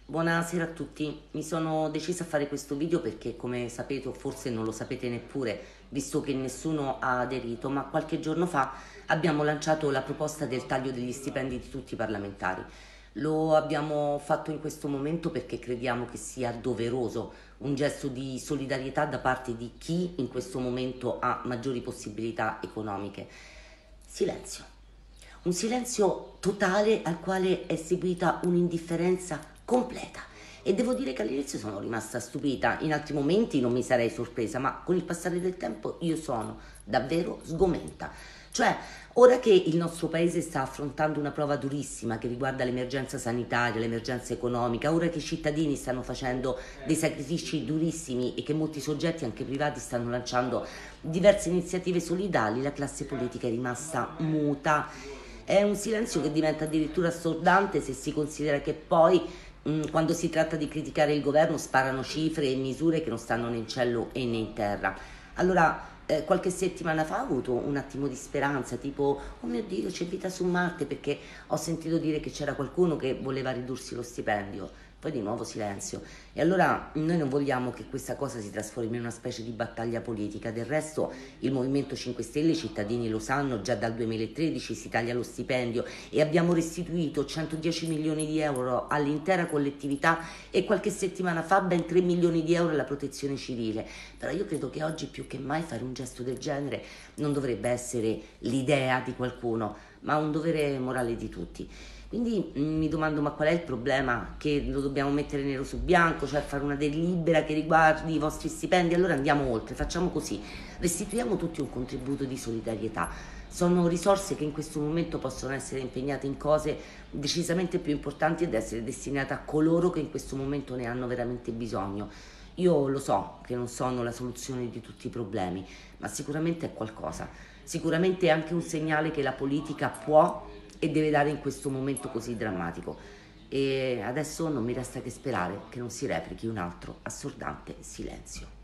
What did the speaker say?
Buonasera a tutti, mi sono decisa a fare questo video perché, come sapete o forse non lo sapete neppure, visto che nessuno ha aderito, ma qualche giorno fa abbiamo lanciato la proposta del taglio degli stipendi di tutti i parlamentari. Lo abbiamo fatto in questo momento perché crediamo che sia doveroso, un gesto di solidarietà da parte di chi in questo momento ha maggiori possibilità economiche. Silenzio. Un silenzio totale al quale è seguita un'indifferenza completa. E devo dire che all'inizio sono rimasta stupita, in altri momenti non mi sarei sorpresa, ma con il passare del tempo io sono davvero sgomenta. Cioè, ora che il nostro paese sta affrontando una prova durissima che riguarda l'emergenza sanitaria, l'emergenza economica, ora che i cittadini stanno facendo dei sacrifici durissimi e che molti soggetti, anche privati, stanno lanciando diverse iniziative solidali, la classe politica è rimasta muta. È un silenzio che diventa addirittura assordante se si considera che poi, quando si tratta di criticare il governo, sparano cifre e misure che non stanno né in cielo e né in terra. Allora, qualche settimana fa ho avuto un attimo di speranza, tipo, oh mio Dio, c'è vita su Marte, perché ho sentito dire che c'era qualcuno che voleva ridursi lo stipendio. Poi di nuovo silenzio. E allora noi non vogliamo che questa cosa si trasformi in una specie di battaglia politica. Del resto il Movimento 5 Stelle, i cittadini lo sanno, già dal 2013 si taglia lo stipendio e abbiamo restituito 110 milioni di euro all'intera collettività e qualche settimana fa ben 3 milioni di euro alla protezione civile. Però io credo che oggi più che mai fare un gesto del genere non dovrebbe essere l'idea di qualcuno, ma un dovere morale di tutti. Quindi mi domando, ma qual è il problema? Che lo dobbiamo mettere nero su bianco, cioè fare una delibera che riguardi i vostri stipendi? Allora andiamo oltre, facciamo così, restituiamo tutti un contributo di solidarietà. Sono risorse che in questo momento possono essere impegnate in cose decisamente più importanti ed essere destinate a coloro che in questo momento ne hanno veramente bisogno. Io lo so che non sono la soluzione di tutti i problemi, ma sicuramente è qualcosa. Sicuramente è anche un segnale che la politica può e deve dare in questo momento così drammatico. E adesso non mi resta che sperare che non si replichi un altro assordante silenzio.